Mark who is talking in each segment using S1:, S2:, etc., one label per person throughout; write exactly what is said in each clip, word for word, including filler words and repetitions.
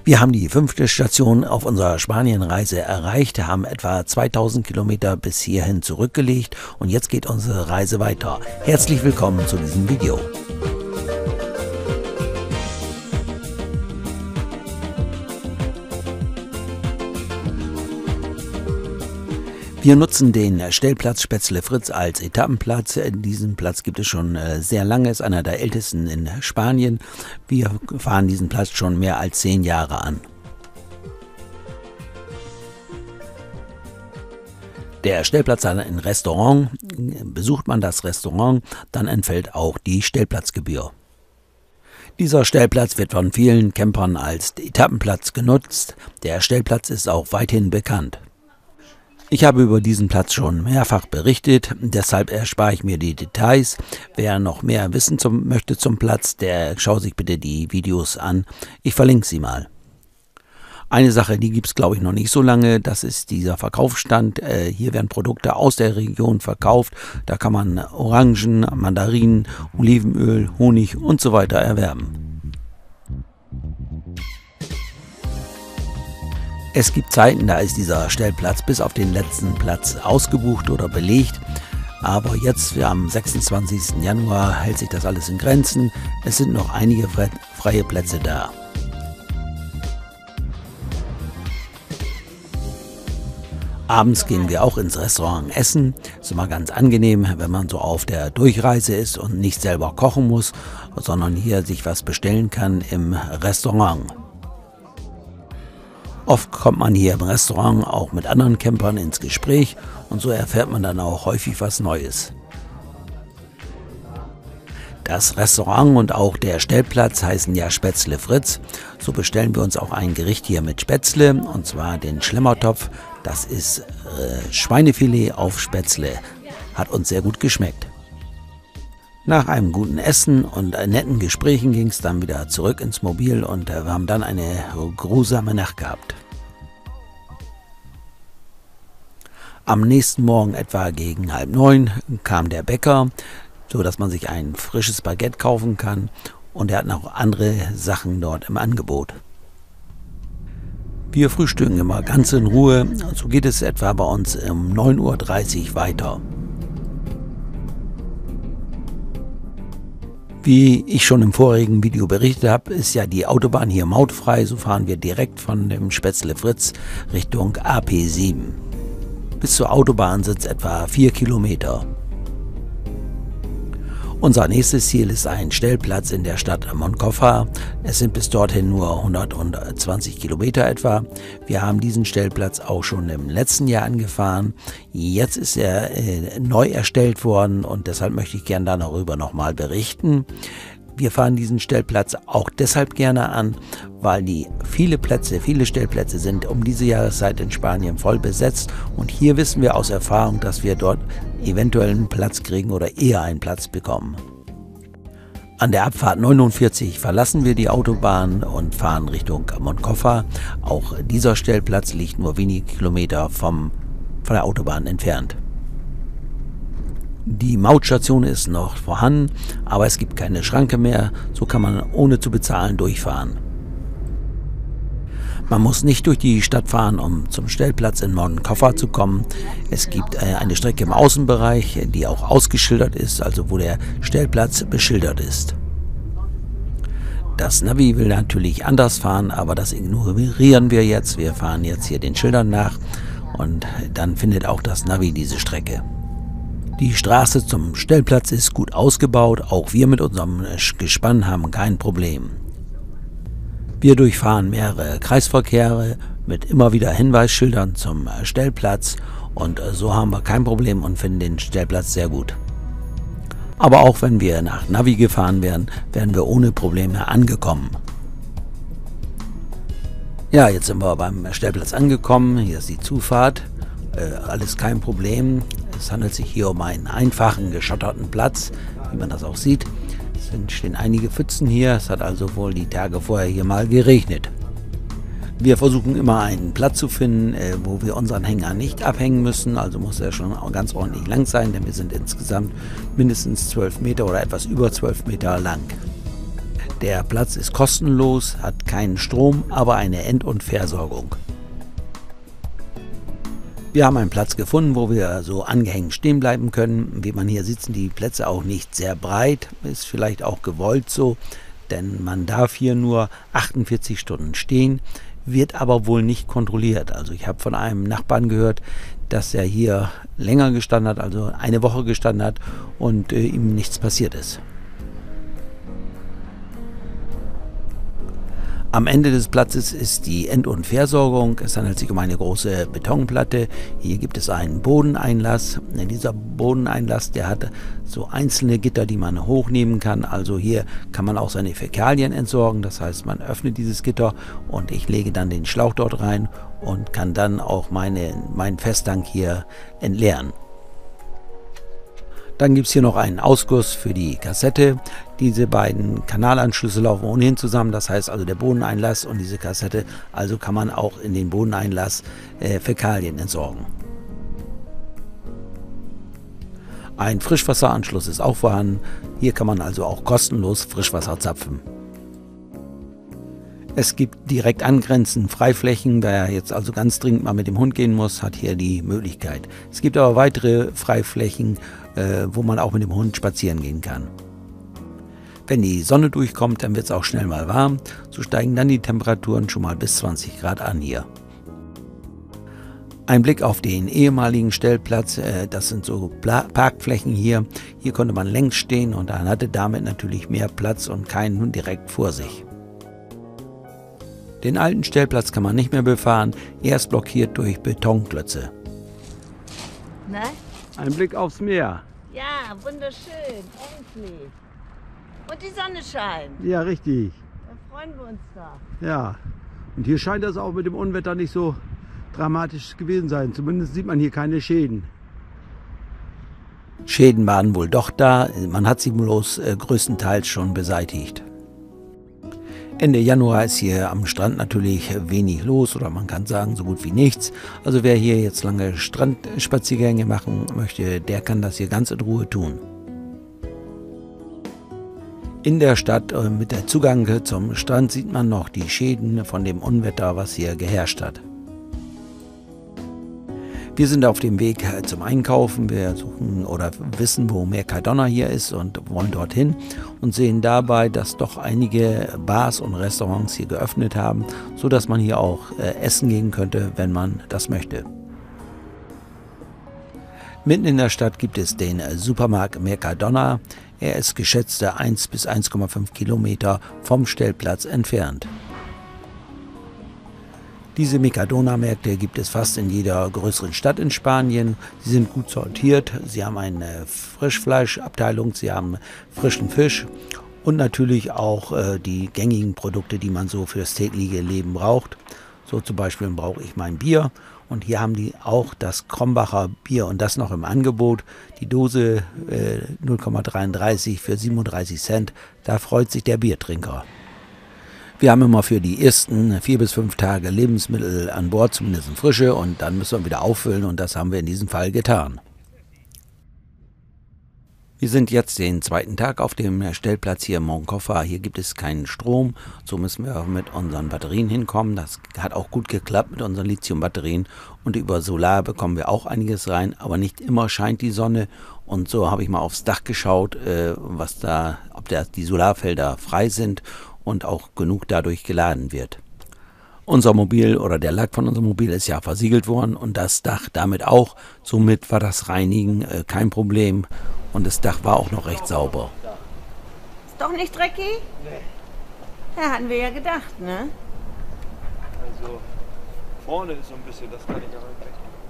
S1: Wir haben die fünfte Station auf unserer Spanienreise erreicht, haben etwa zweitausend Kilometer bis hierhin zurückgelegt und jetzt geht unsere Reise weiter. Herzlich willkommen zu diesem Video. Wir nutzen den Stellplatz Spätzle-Fritz als Etappenplatz. Diesen Platz gibt es schon sehr lange, ist einer der ältesten in Spanien. Wir fahren diesen Platz schon mehr als zehn Jahre an. Der Stellplatz hat ein Restaurant. Besucht man das Restaurant, dann entfällt auch die Stellplatzgebühr. Dieser Stellplatz wird von vielen Campern als Etappenplatz genutzt. Der Stellplatz ist auch weithin bekannt. Ich habe über diesen Platz schon mehrfach berichtet, deshalb erspare ich mir die Details. Wer noch mehr wissen zum, möchte zum Platz, der schaut sich bitte die Videos an. Ich verlinke sie mal. Eine Sache, die gibt es glaube ich noch nicht so lange, das ist dieser Verkaufsstand. Äh, hier werden Produkte aus der Region verkauft. Da kann man Orangen, Mandarinen, Olivenöl, Honig und so weiter erwerben. Es gibt Zeiten, da ist dieser Stellplatz bis auf den letzten Platz ausgebucht oder belegt. Aber jetzt, wir am sechsundzwanzigsten Januar, hält sich das alles in Grenzen. Es sind noch einige freie Plätze da. Abends gehen wir auch ins Restaurant essen. Ist immer ganz angenehm, wenn man so auf der Durchreise ist und nicht selber kochen muss, sondern hier sich was bestellen kann im Restaurant. Oft kommt man hier im Restaurant auch mit anderen Campern ins Gespräch und so erfährt man dann auch häufig was Neues. Das Restaurant und auch der Stellplatz heißen ja Spätzle-Fritz. So bestellen wir uns auch ein Gericht hier mit Spätzle, und zwar den Schlemmertopf. Das ist äh, Schweinefilet auf Spätzle. Hat uns sehr gut geschmeckt. Nach einem guten Essen und netten Gesprächen ging es dann wieder zurück ins Mobil und wir haben dann eine grusame Nacht gehabt. Am nächsten Morgen etwa gegen halb neun kam der Bäcker, so dass man sich ein frisches Baguette kaufen kann, und er hat noch andere Sachen dort im Angebot. Wir frühstücken immer ganz in Ruhe, so geht es etwa bei uns um neun Uhr dreißig weiter. Wie ich schon im vorigen Video berichtet habe, ist ja die Autobahn hier mautfrei, so fahren wir direkt von dem Spätzle-Fritz Richtung A P sieben. Bis zur Autobahn sind es etwa vier Kilometer. Unser nächstes Ziel ist ein Stellplatz in der Stadt Moncofa. Es sind bis dorthin nur hundertzwanzig Kilometer etwa. Wir haben diesen Stellplatz auch schon im letzten Jahr angefahren. Jetzt ist er äh, neu erstellt worden und deshalb möchte ich gerne darüber nochmal berichten. Wir fahren diesen Stellplatz auch deshalb gerne an, weil die viele Plätze, viele Stellplätze sind um diese Jahreszeit in Spanien voll besetzt, und hier wissen wir aus Erfahrung, dass wir dort eventuell einen Platz kriegen oder eher einen Platz bekommen. An der Abfahrt neunundvierzig verlassen wir die Autobahn und fahren Richtung Moncofa. Auch dieser Stellplatz liegt nur wenige Kilometer vom, von der Autobahn entfernt. Die Mautstation ist noch vorhanden, aber es gibt keine Schranke mehr, so kann man ohne zu bezahlen durchfahren. Man muss nicht durch die Stadt fahren, um zum Stellplatz in Moncofa zu kommen. Es gibt äh, eine Strecke im Außenbereich, die auch ausgeschildert ist, also wo der Stellplatz beschildert ist. Das Navi will natürlich anders fahren, aber das ignorieren wir jetzt. Wir fahren jetzt hier den Schildern nach und dann findet auch das Navi diese Strecke. Die Straße zum Stellplatz ist gut ausgebaut, auch wir mit unserem Gespann haben kein Problem. Wir durchfahren mehrere Kreisverkehre mit immer wieder Hinweisschildern zum Stellplatz und so haben wir kein Problem und finden den Stellplatz sehr gut. Aber auch wenn wir nach Navi gefahren wären, wären wir ohne Probleme angekommen. Ja, jetzt sind wir beim Stellplatz angekommen, hier ist die Zufahrt, äh, alles kein Problem. Es handelt sich hier um einen einfachen, geschotterten Platz, wie man das auch sieht. Es stehen einige Pfützen hier, es hat also wohl die Tage vorher hier mal geregnet. Wir versuchen immer einen Platz zu finden, äh, wo wir unseren Hänger nicht abhängen müssen, also muss er schon ganz ordentlich lang sein, denn wir sind insgesamt mindestens zwölf Meter oder etwas über zwölf Meter lang. Der Platz ist kostenlos, hat keinen Strom, aber eine End- und Versorgung. Wir haben einen Platz gefunden, wo wir so angehängt stehen bleiben können. Wie man hier sieht, sind die Plätze auch nicht sehr breit, ist vielleicht auch gewollt so, denn man darf hier nur achtundvierzig Stunden stehen, wird aber wohl nicht kontrolliert. Also ich habe von einem Nachbarn gehört, dass er hier länger gestanden hat, also eine Woche gestanden hat und äh, ihm nichts passiert ist. Am Ende des Platzes ist die End- und Versorgung. Es handelt sich um eine große Betonplatte. Hier gibt es einen Bodeneinlass. Dieser Bodeneinlass, der hat so einzelne Gitter, die man hochnehmen kann. Also hier kann man auch seine Fäkalien entsorgen. Das heißt, man öffnet dieses Gitter und ich lege dann den Schlauch dort rein und kann dann auch meine, meinen Festtank hier entleeren. Dann gibt es hier noch einen Ausguss für die Kassette. Diese beiden Kanalanschlüsse laufen ohnehin zusammen, das heißt also der Bodeneinlass und diese Kassette. Also kann man auch in den Bodeneinlass äh, Fäkalien entsorgen. Ein Frischwasseranschluss ist auch vorhanden. Hier kann man also auch kostenlos Frischwasser zapfen. Es gibt direkt angrenzend Freiflächen. Wer jetzt also ganz dringend mal mit dem Hund gehen muss, hat hier die Möglichkeit. Es gibt aber weitere Freiflächen, äh, wo man auch mit dem Hund spazieren gehen kann. Wenn die Sonne durchkommt, dann wird es auch schnell mal warm. So steigen dann die Temperaturen schon mal bis zwanzig Grad an hier. Ein Blick auf den ehemaligen Stellplatz, äh, das sind so Parkflächen hier. Hier konnte man längs stehen und dann hatte damit natürlich mehr Platz und keinen Hund direkt vor sich. Den alten Stellplatz kann man nicht mehr befahren, er ist blockiert durch Betonklötze.
S2: Ne?
S1: Ein Blick aufs Meer.
S2: Ja, wunderschön, endlich. Und die Sonne scheint.
S1: Ja, richtig.
S2: Da freuen wir uns da.
S1: Ja, und hier scheint das auch mit dem Unwetter nicht so dramatisch gewesen sein. Zumindest sieht man hier keine Schäden. Schäden waren wohl doch da, man hat sie bloß äh, größtenteils schon beseitigt. Ende Januar ist hier am Strand natürlich wenig los oder man kann sagen so gut wie nichts. Also wer hier jetzt lange Strandspaziergänge machen möchte, der kann das hier ganz in Ruhe tun. In der Stadt äh, mit der Zugang zum Strand sieht man noch die Schäden von dem Unwetter, was hier geherrscht hat. Wir sind auf dem Weg zum Einkaufen. Wir suchen oder wissen, wo Mercadona hier ist und wollen dorthin und sehen dabei, dass doch einige Bars und Restaurants hier geöffnet haben, sodass man hier auch äh, essen gehen könnte, wenn man das möchte. Mitten in der Stadt gibt es den Supermarkt Mercadona. Er ist geschätzte eins bis eins Komma fünf Kilometer vom Stellplatz entfernt. Diese Mercadona-Märkte gibt es fast in jeder größeren Stadt in Spanien. Sie sind gut sortiert, sie haben eine Frischfleischabteilung, sie haben frischen Fisch und natürlich auch äh, die gängigen Produkte, die man so fürs tägliche Leben braucht. So zum Beispiel brauche ich mein Bier und hier haben die auch das Krombacher Bier und das noch im Angebot. Die Dose äh, null Komma dreiunddreißig für siebenunddreißig Cent, da freut sich der Biertrinker. Wir haben immer für die ersten vier bis fünf Tage Lebensmittel an Bord, zumindest frische, und dann müssen wir wieder auffüllen und das haben wir in diesem Fall getan. Wir sind jetzt den zweiten Tag auf dem Stellplatz hier in Moncofa. Hier gibt es keinen Strom, so müssen wir mit unseren Batterien hinkommen. Das hat auch gut geklappt mit unseren Lithium-Batterien und über Solar bekommen wir auch einiges rein, aber nicht immer scheint die Sonne und so habe ich mal aufs Dach geschaut, was da, ob da die Solarfelder frei sind und auch genug dadurch geladen wird. Unser Mobil oder der Lack von unserem Mobil ist ja versiegelt worden und das Dach damit auch. Somit war das Reinigen äh, kein Problem und das Dach war auch noch recht sauber.
S2: Ist doch nicht dreckig? Nee. Ja, hatten wir ja gedacht, ne?
S3: Also vorne ist so ein bisschen, das kann ich aber nicht.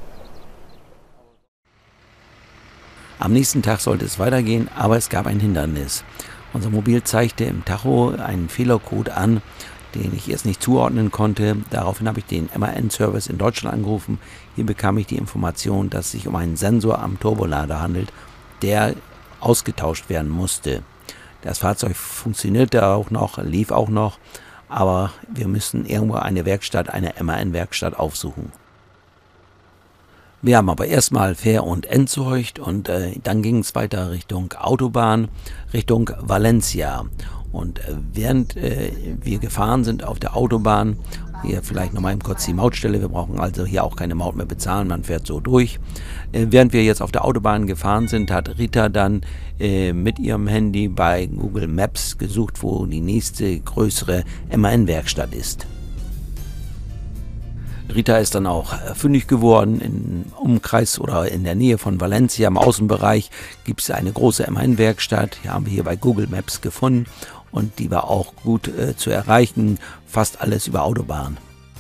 S1: Am nächsten Tag sollte es weitergehen, aber es gab ein Hindernis. Unser Mobil zeigte im Tacho einen Fehlercode an, den ich erst nicht zuordnen konnte. Daraufhin habe ich den M A N-Service in Deutschland angerufen. Hier bekam ich die Information, dass es sich um einen Sensor am Turbolader handelt, der ausgetauscht werden musste. Das Fahrzeug funktionierte auch noch, lief auch noch, aber wir müssen irgendwo eine Werkstatt, eine M A N-Werkstatt aufsuchen. Wir haben aber erstmal Fähr- und Entsorgt und äh, dann ging es weiter Richtung Autobahn, Richtung Valencia. Und äh, während äh, wir gefahren sind auf der Autobahn, hier vielleicht nochmal eben kurz die Mautstelle, wir brauchen also hier auch keine Maut mehr bezahlen, man fährt so durch. Äh, während wir jetzt auf der Autobahn gefahren sind, hat Rita dann äh, mit ihrem Handy bei Google Maps gesucht, wo die nächste größere M A N-Werkstatt ist. Rita ist dann auch fündig geworden. Im Umkreis oder in der Nähe von Valencia im Außenbereich gibt es eine große M A N-Werkstatt. Die haben wir hier bei Google Maps gefunden und die war auch gut äh, zu erreichen. Fast alles über Autobahn.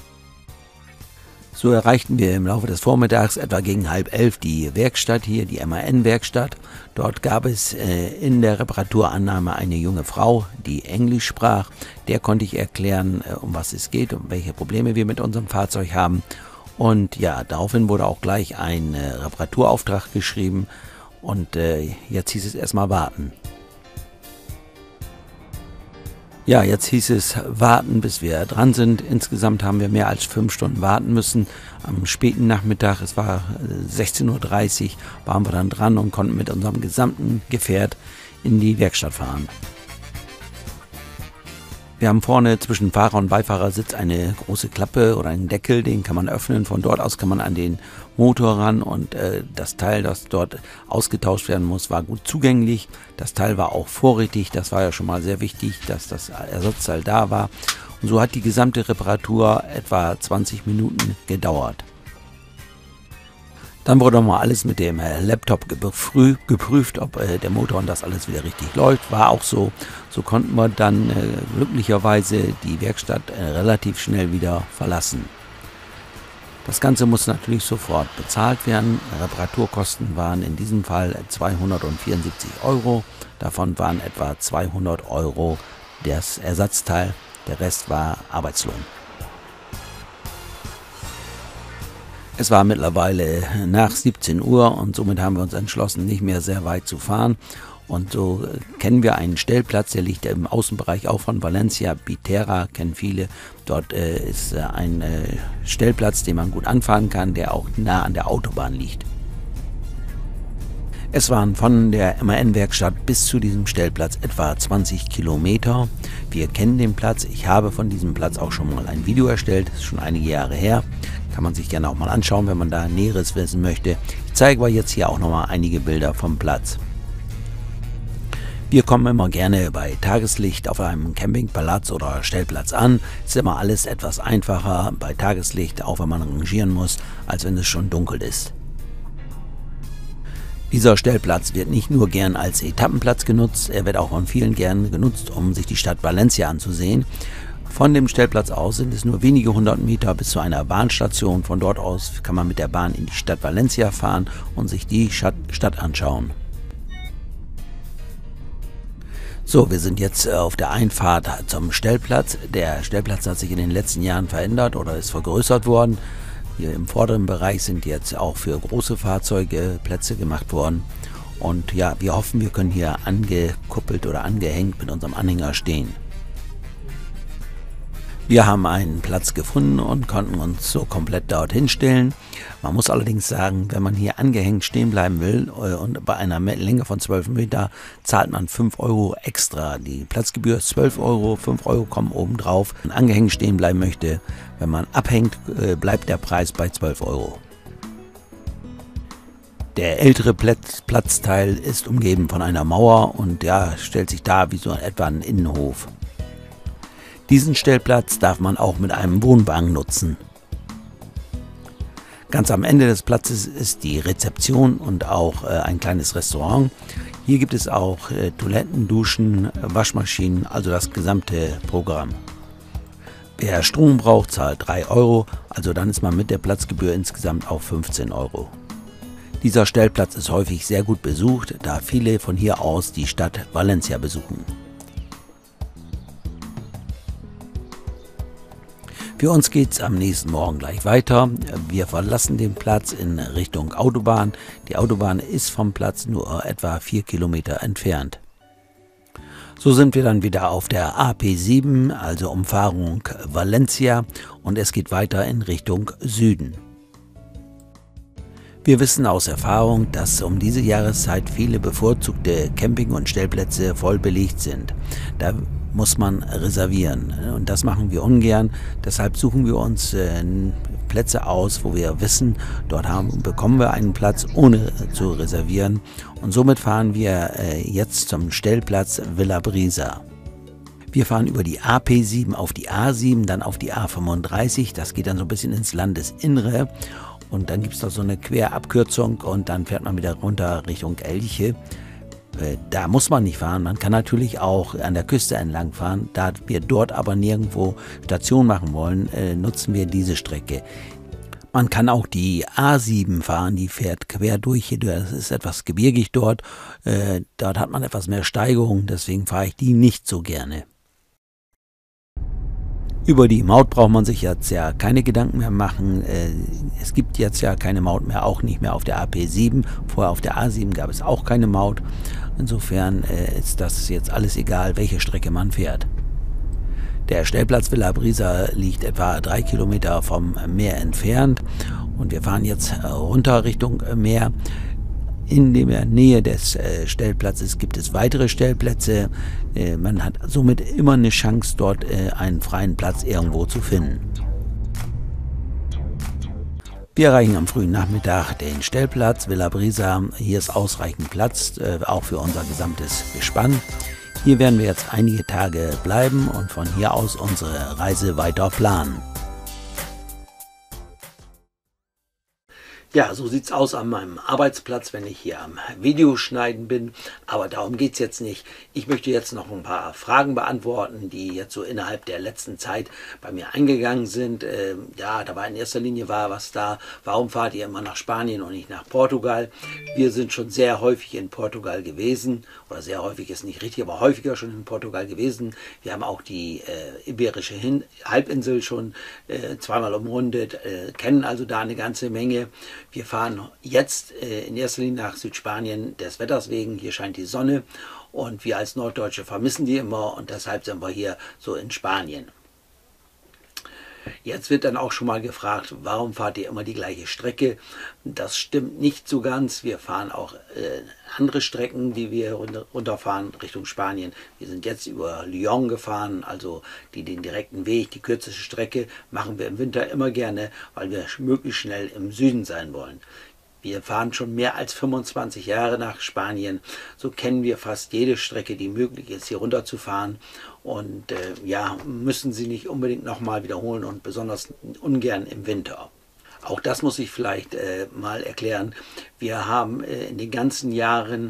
S1: So erreichten wir im Laufe des Vormittags etwa gegen halb elf die Werkstatt hier, die M A N-Werkstatt. Dort gab es äh, in der Reparaturannahme eine junge Frau, die Englisch sprach. Der konnte ich erklären, äh, um was es geht und welche Probleme wir mit unserem Fahrzeug haben. Und ja, daraufhin wurde auch gleich ein äh, Reparaturauftrag geschrieben und äh, jetzt hieß es erstmal warten. Ja, jetzt hieß es warten, bis wir dran sind. Insgesamt haben wir mehr als fünf Stunden warten müssen. Am späten Nachmittag, es war sechzehn Uhr dreißig, waren wir dann dran und konnten mit unserem gesamten Gefährt in die Werkstatt fahren. Wir haben vorne zwischen Fahrer- und Beifahrersitz eine große Klappe oder einen Deckel, den kann man öffnen. Von dort aus kann man an den Motor ran und äh, das Teil, das dort ausgetauscht werden muss, war gut zugänglich. Das Teil war auch vorrätig, das war ja schon mal sehr wichtig, dass das Ersatzteil da war. Und so hat die gesamte Reparatur etwa zwanzig Minuten gedauert. Dann wurde mal alles mit dem Laptop geprüft, ob äh, der Motor und das alles wieder richtig läuft. War auch so. So konnten wir dann äh, glücklicherweise die Werkstatt äh, relativ schnell wieder verlassen. Das Ganze muss natürlich sofort bezahlt werden. Reparaturkosten waren in diesem Fall zweihundertvierundsiebzig Euro. Davon waren etwa zweihundert Euro das Ersatzteil. Der Rest war Arbeitslohn. Es war mittlerweile nach siebzehn Uhr und somit haben wir uns entschlossen, nicht mehr sehr weit zu fahren. Und so kennen wir einen Stellplatz, der liegt im Außenbereich auch von Valencia, Bitera, kennen viele. Dort äh, ist äh, ein äh, Stellplatz, den man gut anfahren kann, der auch nah an der Autobahn liegt. Es waren von der M A N-Werkstatt bis zu diesem Stellplatz etwa zwanzig Kilometer. Wir kennen den Platz. Ich habe von diesem Platz auch schon mal ein Video erstellt. Das ist schon einige Jahre her. Kann man sich gerne auch mal anschauen, wenn man da Näheres wissen möchte. Ich zeige euch jetzt hier auch noch mal einige Bilder vom Platz. Wir kommen immer gerne bei Tageslicht auf einem Campingplatz oder Stellplatz an. Ist immer alles etwas einfacher bei Tageslicht, auch wenn man rangieren muss, als wenn es schon dunkel ist. Dieser Stellplatz wird nicht nur gern als Etappenplatz genutzt, er wird auch von vielen gern genutzt, um sich die Stadt Valencia anzusehen. Von dem Stellplatz aus sind es nur wenige hundert Meter bis zu einer Bahnstation. Von dort aus kann man mit der Bahn in die Stadt Valencia fahren und sich die Stadt anschauen. So, wir sind jetzt auf der Einfahrt zum Stellplatz. Der Stellplatz hat sich in den letzten Jahren verändert oder ist vergrößert worden. Hier im vorderen Bereich sind jetzt auch für große Fahrzeuge Plätze gemacht worden. Und ja, wir hoffen, wir können hier angekuppelt oder angehängt mit unserem Anhänger stehen. Wir haben einen Platz gefunden und konnten uns so komplett dorthin stellen. Man muss allerdings sagen, wenn man hier angehängt stehen bleiben will und bei einer Länge von zwölf Meter zahlt man fünf Euro extra. Die Platzgebühr ist zwölf Euro, fünf Euro kommen oben drauf. Wenn man angehängt stehen bleiben möchte, wenn man abhängt, bleibt der Preis bei zwölf Euro. Der ältere Platzteil ist umgeben von einer Mauer und ja, stellt sich dar wie so etwa ein Innenhof. Diesen Stellplatz darf man auch mit einem Wohnwagen nutzen. Ganz am Ende des Platzes ist die Rezeption und auch äh, ein kleines Restaurant. Hier gibt es auch äh, Toiletten, Duschen, Waschmaschinen, also das gesamte Programm. Wer Strom braucht, zahlt drei Euro, also dann ist man mit der Platzgebühr insgesamt auf fünfzehn Euro. Dieser Stellplatz ist häufig sehr gut besucht, da viele von hier aus die Stadt Valencia besuchen. Für uns geht es am nächsten Morgen gleich weiter. Wir verlassen den Platz in Richtung Autobahn. Die Autobahn ist vom Platz nur etwa vier Kilometer entfernt. So sind wir dann wieder auf der A P sieben, also Umfahrung Valencia, und es geht weiter in Richtung Süden. Wir wissen aus Erfahrung, dass um diese Jahreszeit viele bevorzugte Camping- und Stellplätze voll belegt sind. Da muss man reservieren und das machen wir ungern. Deshalb suchen wir uns äh, Plätze aus, wo wir wissen, dort haben, bekommen wir einen Platz, ohne zu reservieren. Und somit fahren wir äh, jetzt zum Stellplatz Villa Brisa. Wir fahren über die A P sieben auf die A sieben, dann auf die A fünfunddreißig. Das geht dann so ein bisschen ins Landesinnere. Und dann gibt es noch so eine Querabkürzung und dann fährt man wieder runter Richtung Elche. Äh, da muss man nicht fahren. Man kann natürlich auch an der Küste entlang fahren. Da wir dort aber nirgendwo Station machen wollen, äh, nutzen wir diese Strecke. Man kann auch die A sieben fahren, die fährt quer durch. Das ist etwas gebirgig dort. Äh, dort hat man etwas mehr Steigung, deswegen fahre ich die nicht so gerne. Über die Maut braucht man sich jetzt ja keine Gedanken mehr machen. Es gibt jetzt ja keine Maut mehr, auch nicht mehr auf der A P sieben. Vorher auf der A sieben gab es auch keine Maut. Insofern ist das jetzt alles egal, welche Strecke man fährt. Der Stellplatz Villa Brisa liegt etwa drei Kilometer vom Meer entfernt und wir fahren jetzt runter Richtung Meer. In der Nähe des äh, Stellplatzes gibt es weitere Stellplätze. Äh, man hat somit immer eine Chance, dort äh, einen freien Platz irgendwo zu finden. Wir erreichen am frühen Nachmittag den Stellplatz Villa Brisa. Hier ist ausreichend Platz, äh, auch für unser gesamtes Gespann. Hier werden wir jetzt einige Tage bleiben und von hier aus unsere Reise weiter planen. Ja, so sieht es aus an meinem Arbeitsplatz, wenn ich hier am Videoschneiden bin. Aber darum geht es jetzt nicht. Ich möchte jetzt noch ein paar Fragen beantworten, die jetzt so innerhalb der letzten Zeit bei mir eingegangen sind. Ähm, ja, da war in erster Linie war was da. Warum fahrt ihr immer nach Spanien und nicht nach Portugal? Wir sind schon sehr häufig in Portugal gewesen. Oder sehr häufig ist nicht richtig, aber häufiger schon in Portugal gewesen. Wir haben auch die äh, Iberische Hin Halbinsel schon äh, zweimal umrundet, äh, kennen also da eine ganze Menge. Wir fahren jetzt äh, in erster Linie nach Südspanien des Wetters wegen. Hier scheint die Sonne und wir als Norddeutsche vermissen die immer und deshalb sind wir hier so in Spanien. Jetzt wird dann auch schon mal gefragt, warum fahrt ihr immer die gleiche Strecke? Das stimmt nicht so ganz. Wir fahren auch äh, andere Strecken, die wir runterfahren Richtung Spanien. Wir sind jetzt über Lyon gefahren, also die den direkten Weg, die kürzeste Strecke machen wir im Winter immer gerne, weil wir möglichst schnell im Süden sein wollen. Wir fahren schon mehr als fünfundzwanzig Jahre nach Spanien, so kennen wir fast jede Strecke, die möglich ist, hier runter zu fahren. Und äh, ja, müssen sie nicht unbedingt nochmal wiederholen und besonders ungern im Winter. Auch das muss ich vielleicht äh, mal erklären. Wir haben äh, in den ganzen Jahren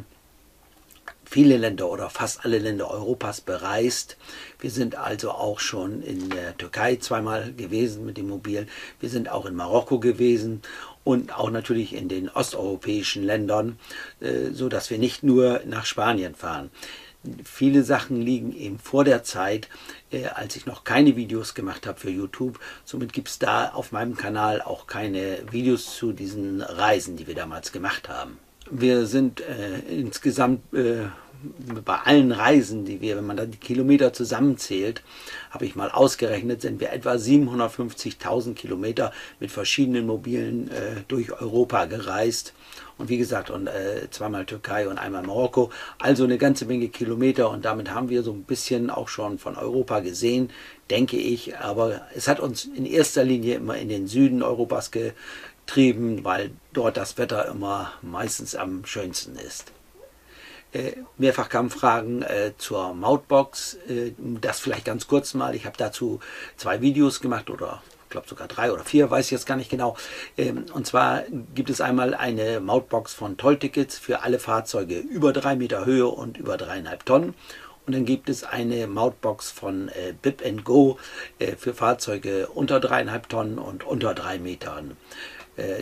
S1: viele Länder oder fast alle Länder Europas bereist. Wir sind also auch schon in der Türkei zweimal gewesen mit dem Mobil. Wir sind auch in Marokko gewesen und auch natürlich in den osteuropäischen Ländern, äh, so dass wir nicht nur nach Spanien fahren. Viele Sachen liegen eben vor der Zeit, äh, als ich noch keine Videos gemacht habe für YouTube. Somit gibt es da auf meinem Kanal auch keine Videos zu diesen Reisen, die wir damals gemacht haben. Wir sind äh, insgesamt äh, bei allen Reisen, die wir, wenn man da die Kilometer zusammenzählt, habe ich mal ausgerechnet, sind wir etwa siebenhundertfünfzigtausend Kilometer mit verschiedenen Mobilen äh, durch Europa gereist. Und wie gesagt, und, äh, zweimal Türkei und einmal Marokko. Also eine ganze Menge Kilometer und damit haben wir so ein bisschen auch schon von Europa gesehen, denke ich. Aber es hat uns in erster Linie immer in den Süden Europas getrieben, weil dort das Wetter immer meistens am schönsten ist. Äh, mehrfach kamen Fragen äh, zur Mautbox. Äh, das vielleicht ganz kurz mal. Ich habe dazu zwei Videos gemacht oder ich glaube sogar drei oder vier, weiß ich jetzt gar nicht genau. Ähm, und zwar gibt es einmal eine Mautbox von Tolltickets für alle Fahrzeuge über drei Meter Höhe und über dreieinhalb Tonnen. Und dann gibt es eine Mautbox von äh, Bip and Go äh, für Fahrzeuge unter dreieinhalb Tonnen und unter drei Metern. Äh,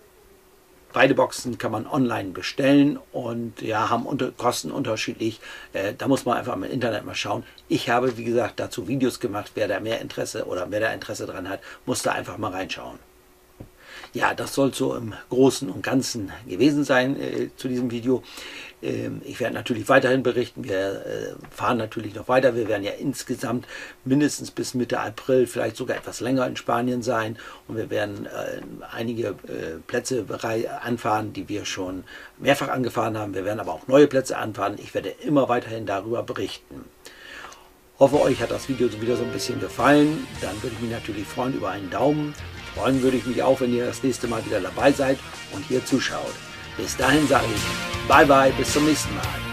S1: Beide Boxen kann man online bestellen und ja, haben unter, Kosten unterschiedlich. Äh, da muss man einfach im Internet mal schauen. Ich habe, wie gesagt, dazu Videos gemacht. Wer da mehr Interesse oder wer da Interesse dran hat, muss da einfach mal reinschauen. Ja, das soll so im Großen und Ganzen gewesen sein äh, zu diesem Video. Ähm, ich werde natürlich weiterhin berichten. Wir äh, fahren natürlich noch weiter. Wir werden ja insgesamt mindestens bis Mitte April, vielleicht sogar etwas länger in Spanien sein. Und wir werden äh, einige äh, Plätze anfahren, die wir schon mehrfach angefahren haben. Wir werden aber auch neue Plätze anfahren. Ich werde immer weiterhin darüber berichten. Hoffe, euch hat das Video wieder so ein bisschen gefallen. Dann würde ich mich natürlich freuen über einen Daumen. Freuen würde ich mich auch, wenn ihr das nächste Mal wieder dabei seid und hier zuschaut. Bis dahin sage ich bye bye, bis zum nächsten Mal.